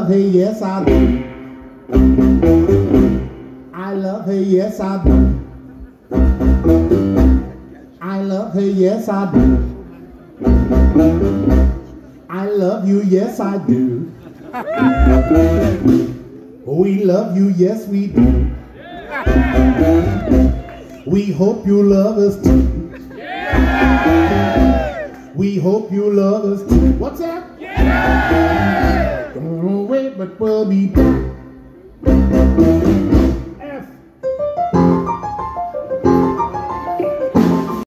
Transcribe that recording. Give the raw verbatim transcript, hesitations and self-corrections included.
love her, yes I do. I love her, yes I do. I love her, yes I do. I love you, yes I do. We love you, yes we do. We hope you love us too. We hope you love us too. What's that? Don't wait, but we'll be back.